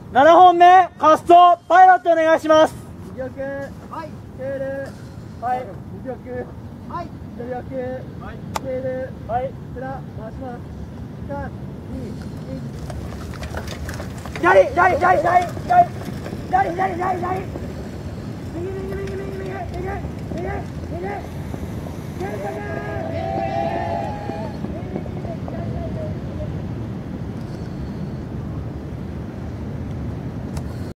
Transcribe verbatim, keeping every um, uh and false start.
ななほんめ滑走パイロットお願いします。 右奥、はい、テール、はい、右奥、はい、左奥、はい、テール、はい、こちら回します。さん、に、いち。左、左、左、左、左、左、左、左、左、左。右、右、右、右、右、右、右、右、右、右、右。